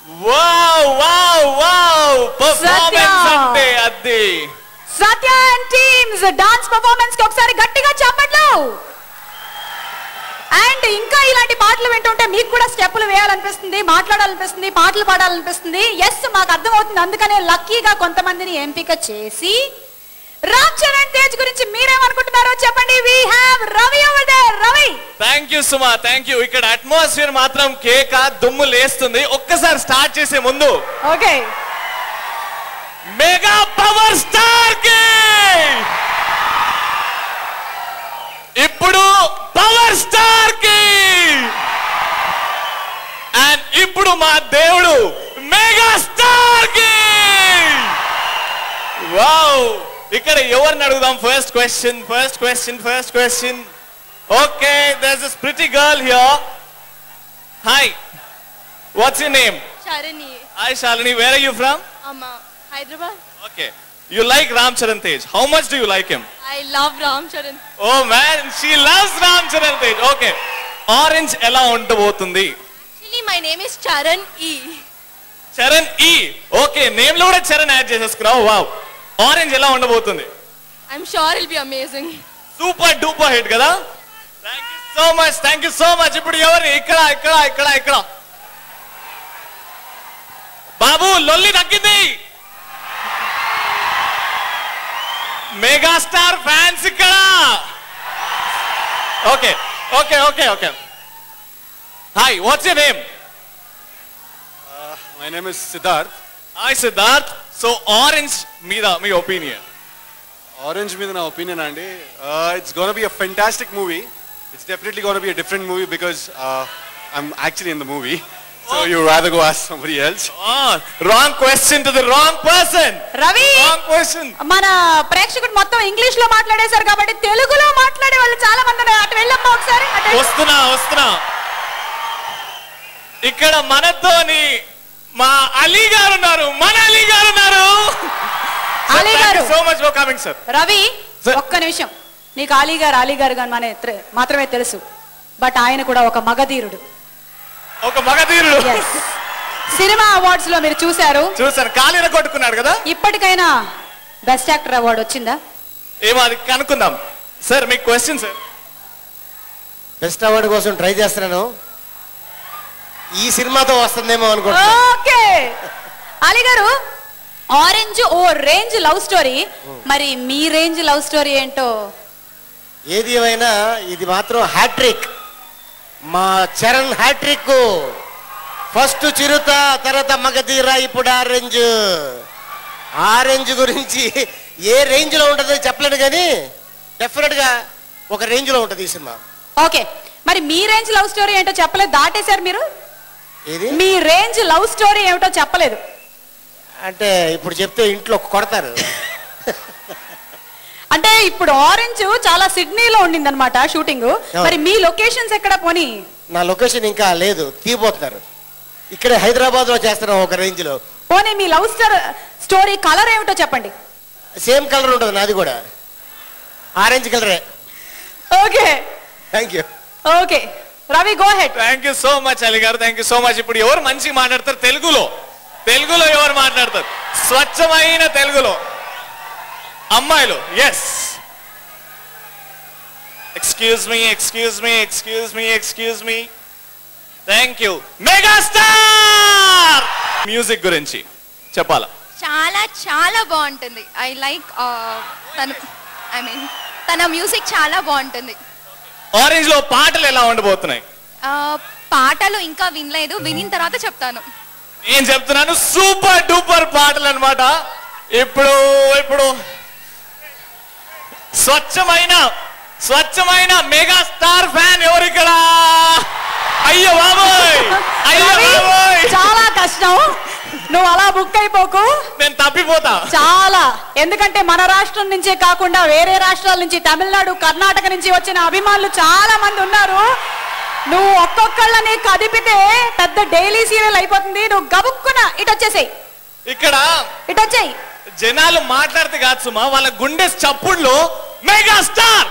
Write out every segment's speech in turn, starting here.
Wow wow wow performance అంటే అది. Satya and team's dance performance కి ఒకసారి గట్టిగా చప్పట్లు. అండ్ ఇంకా ఇలాంటి పాటలు వింటుంటే మీకు కూడా స్టెప్పులు వేయాలనిపిస్తుంది, మాట్లాడాలనిపిస్తుంది, పాటలు పాడాలనిపిస్తుంది. ఎస్, మాకు అర్థమవుతుంది. అందుకనే లక్కీగా కొంతమందిని ఎంపిక చేసి రామ్ చరణ్ తేజ్ గురించి మీరేమనుకుంటున్నారో చెప్పండి. We have Ravi over there. Ravi, thank you Suma, thank you. ఇక్కడ అట్మాస్ఫియర్ మాత్రం కేక దుమ్ము లేస్తుంది. ఒక్కసారి స్టార్ట్ చేసే ముందు ఓకే, మెగా పవర్ స్టార్ కి ఇప్పుడు పవర్ స్టార్ కి అండ్ ఇప్పుడు మా దేవుడు మెగా స్టార్ కి. వావ్, ఇక్కడ ఎవరిని అడుగుదాం? First question. Okay, there's this pretty girl here. Hi, what's your name? Shalini. Hi Shalini, where are you from? Hyderabad. Okay, you like Ram Charan Tej. How much do you like him? I love Ram Charan. Oh man, she loves Ram Charan Tej. Okay, orange ఎలా ఉండబోతుంది? Actually my name is Charan E. Charan ఈ. Okay, name లో కూడా Charan add చేసేసుకున్నావు. Wow, Orange ఎలా ఉండబోతుంది? I'm sure it'll be amazing. Super duper hit కదా. Thank you so much. ఇప్పుడు ఎవరు? ఇక్కడ బాబు, లొల్లి తగ్గింది. మెగాస్టార్ ఫ్యాన్స్ ఇక్కడ. Okay. Hi, what's your name? My name is Siddharth. Hi Siddharth. So orange మీద మీ ఒపీనియన్? Orange మీద నా ఒపీనియన్ అండి, it's going to be a fantastic movie. It's definitely going to be a different movie because I'm actually in the movie. So you rather go ask somebody else. Wrong question to the wrong person. Ravi, Wrong question. మన ప్రేక్షకుడు మొత్తం English లో మాట్లాడేశారు కాబట్టి తెలుగులో మాట్లాడే వాళ్ళు చాలా మంది ఉన్నారు. అటు వెళ్ళమ్మా ఒకసారి. వస్తున్నా. ఇక్కడ మనతోని మా అలీ గారు ఉన్నారు. అలీ గారు, so much for coming sir. Ravi, ఒక్క నిమిషం. నీకు అలీ గారు గాని మాత్రమే తెలుసు, బట్ ఆయన కూడా ఒక మగధీరుడు. సినిమా అవార్డ్స్ లో మీరు చూశాను, కాలిన కొట్టుకున్నాడు కదా. ఇప్పటికైనా బెస్ట్ యాక్టర్ అవార్డు వచ్చిందా? ఏమో అది కనుక్కుందాం. సార్ మీకు క్వశ్చన్ సార్. బెస్ట్ అవార్డు కోసం ట్రై చేస్తున్నాను. ఈ సినిమాతో వస్తుందేమో అనుకుంటా. ఓకే అలీ గారు, ఆరెంజ్ ఓ రేంజ్ లవ్ స్టోరీ, మరి మీ రేంజ్ లవ్ స్టోరీ ఏంటో? ఏది ఏమైనా ఇది మాత్రం హ్యాట్రిక్. మా చరణ్ హ్యాట్రిక్. ఫస్ట్ చిరుత, తర్వాత మగధీర, ఇప్పుడు ఆరెంజ్ గురించి ఏ రేంజ్ లో ఉంటుందో చెప్పలేను, కానీ డెఫినెట్ గా ఒక రేంజ్ లో ఉంటుంది ఈ సినిమా. ఓకే, మరి మీ రేంజ్ లవ్ స్టోరీ ఏంటో చెప్పలేదు, దాటేశారు మీరు. ఏది మీ రేంజ్ లవ్ స్టోరీ ఏమిటో చెప్పలేదు అంటే ఇప్పుడు చెప్తే ఇంట్లో కొడతారు. అంటే ఇప్పుడు ఆరెంజ్ చాలా సిడ్నీలో ఉండింది అనమాట షూటింగ్. మరి మీ లొకేషన్స్ ఎక్కడ? పోనీ నా లొకేషన్ ఇంకా లేదు, తీయబోతున్నారు. ఇక్కడ హైదరాబాద్ లో చేస్తున్నాం ఒక రేంజ్ లో. పోనీ మీ లవ్ స్టోరీ కలర్ ఏమిటో చెప్పండి. సేమ్ కలర్ ఉంటుంది నాది కూడా, ఆరెంజ్ కలరే. Okay, thank you. Okay Ravi, go ahead. Thank you so much Ali గారు, థ్యాంక్ యూ సో మచ్. ఇప్పుడు ఎవరు మంచిగా మాట్లాడతారు తెలుగులో ఎవరు మాట్లాడతారు? స్వచ్ఛమైన తెలుగులో అమ్మాయిలు. Yes, excuse me. Thank you. Megastar music గురించి చెప్పాలా? చాలా బాగుంటుంది. ఐ లైక్ తన మ్యూజిక్ చాలా బాగుంటుంది. ఆరెంజ్ లో పాటలు ఎలా ఉండబోతున్నాయి? పాటలు ఇంకా వినలేదు, వినిన తర్వాత చెప్తాను. నేను చెప్తున్నాను, సూపర్ డూపర్ పాటలు అన్నమాట. ఇప్పుడు స్వచ్ఛమైన మెగాస్టార్ ఫ్యాన్ ఎవరు ఇక్కడ? అయ్యో బాబోయ్, చాలా కష్టం. నువ్వు అలా బుక్ అయిపోకు, నేను తప్పిపోతా చాలా. ఎందుకంటే మన రాష్ట్రం నుంచే కాకుండా వేరే రాష్ట్రాల నుంచి, తమిళనాడు, కర్ణాటక నుంచి వచ్చిన అభిమానులు చాలా మంది ఉన్నారు. నువ్వు ఒక్కొక్కళ్ళని కదిపితే పెద్ద డైలీ సీరియల్ అయిపోతుంది. నువ్వు గబుక్కున ఇటు వచ్చేసేయి. ఇక్కడ ఇటు వచ్చేయి. జనాలు మాట్లాడితే కాదు సుమా, వాళ్ళ గుండె చప్పుడులో మెగాస్టార్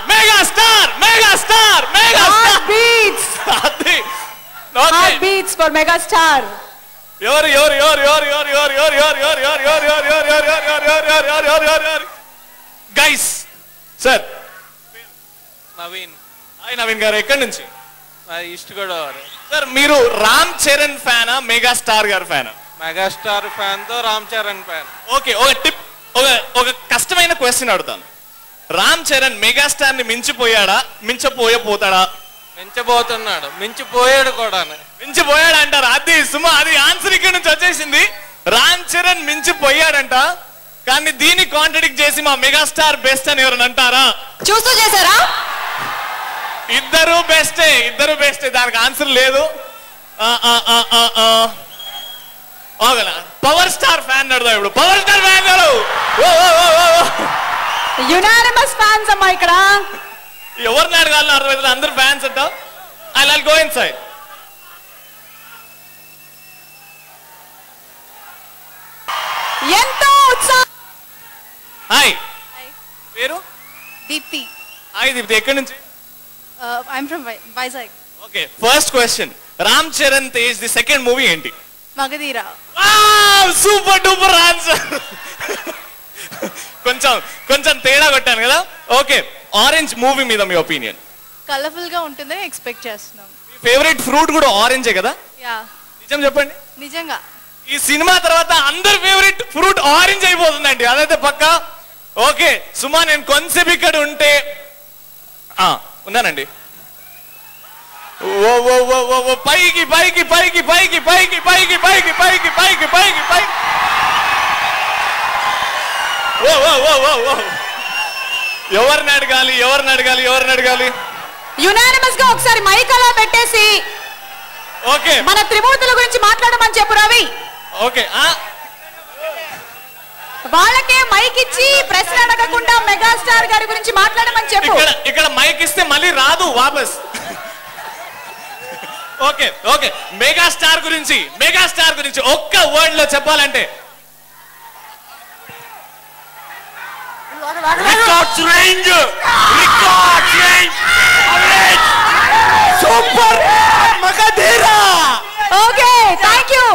బీట్స్ ఫర్ మెగాస్టార్. ఎవరు ఎవరు ఎవరు ఎవరు ఎవరు ఎవరు ఎవరు ఎవరు ఎవరు ఎవరు ఎవరు ఎవరు ఎవరు ఎవరు ఎవరు ఎవరు ఎవరు ఎవరు ఎవరు guys sir Naveen. Hi Naveen గారు, ఎక్కడి నుంచి? ఈస్ట్ గోదావరి. సార్ మీరు రామ్ చరణ్ ఫ్యానా మెగాస్టార్ గారు ఫ్యానా? మెగాస్టార్ ఫ్యాన్ తో రామ్ చరణ్ ఫ్యాన్. ఓకే, ఒక టిప్, ఒక కష్టమైన క్వశ్చన్ అడుగుతాను. రామ్ చరణ్ మెగాస్టార్ ని మించిపోయాడా, మించపోతాడా? మించబోతున్నాడు, మించిపోయాడు కూడా. మించిపోయాడు అంటారు. అది సుమా, అది ఆన్సర్ ఇక్కడ నుంచి వచ్చేసింది. రామ్ చరణ్ మించిపోయాడంట, కానీ దీన్ని కాంట్రడిక్ట్ చేసి మా మెగాస్టార్ బెస్ట్ అని ఎవరైనా అంటారా? చూస్తూ చేశారా? ఇద్దరు బెస్టే, ఇద్దరు బెస్టే, దానికి ఆన్సర్ లేదు. పవర్ స్టార్ ఫ్యాన్ నడుదా ఇప్పుడు? Power star fan unanimous fans అమ్మా ఇక్కడ. ఎవరిని అడగాలని అర్థమైతే అందరు ఫ్యాన్స్ అంట. I go inside. ఎంతో ఉత్సాహం. హాయ్, పేరు? దీప్తి. హాయ్ దీప్తి, ఎక్కడి నుంచి? I'm from Vizag. Okay, first question, Ram Charan Tej the second movie ఏంటి? మగధీర. Super duper answer. కొంచెం తేడా కొట్టాను కదా. ఓకే, ఆరెంజ్ మూవీ మీద మీ ఒపీనియన్? కలర్ఫుల్ గా ఉంటుందని ఎక్స్పెక్ట్ చేస్తున్నాం. ఫేవరెట్ ఫ్రూట్ కూడా ఆరెంజే కదా? యా, నిజం చెప్పండి. నిజంగా. ఈ సినిమా తర్వాత అందరి ఫేవరెట్ ఫ్రూట్ ఆరెంజ్ అయిపోతుందండి, అదైతే పక్కా. ఓకే సుమా, నేను కొంచెం ఇక్కడ ఉంటే ఉన్నానండి. పైకి పైకి పైకి పైకి పైకి పైకి పైకి పైకి పైకి పైకి పైకి. ఎవరిని అడగాలి, ఎవరిని అడగాలి, ఎవరిని అడగాలి? యునానిమస్ గా ఒకసారి మైక్ అలా పెట్టేసి ఓకే మన త్రిమూర్తుల గురించి మాట్లాడమని చెప్పు రవి. ఓకే, వాళ్ళకే మైక్ ఇచ్చి ప్రశ్న అడగకుండా మెగాస్టార్ గారి గురించి మాట్లాడమని చెప్పు. ఇక్కడ మైక్ ఇస్తే మళ్ళీ రాదు వాపస్. ఓకే ఓకే, మెగాస్టార్ గురించి ఒక్క వర్డ్ లో చెప్పాలంటే? Super Magadheera. Okay, thank you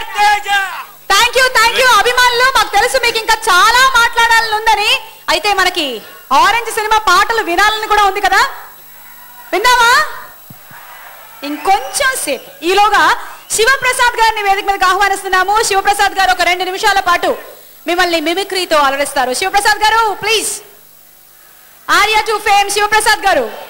అభిమానులు. మాకు తెలుసు మీకు ఇంకా చాలా మాట్లాడాలని ఉందని. అయితే మనకి ఆరెంజ్ సినిమా పాటలు వినాలని కూడా ఉంది కదా, విందామా? ఇంకొంచెం సేపు. ఈలోగా శివప్రసాద్ గారిని వేదిక మీదకి ఆహ్వానిస్తున్నాము. శివప్రసాద్ గారు ఒక 2 నిమిషాల పాటు మిమ్మల్ని మిమిక్రీతో అలరిస్తారు. శివప్రసాద్ గారు please. Arya two fame Shivaprasad గారు.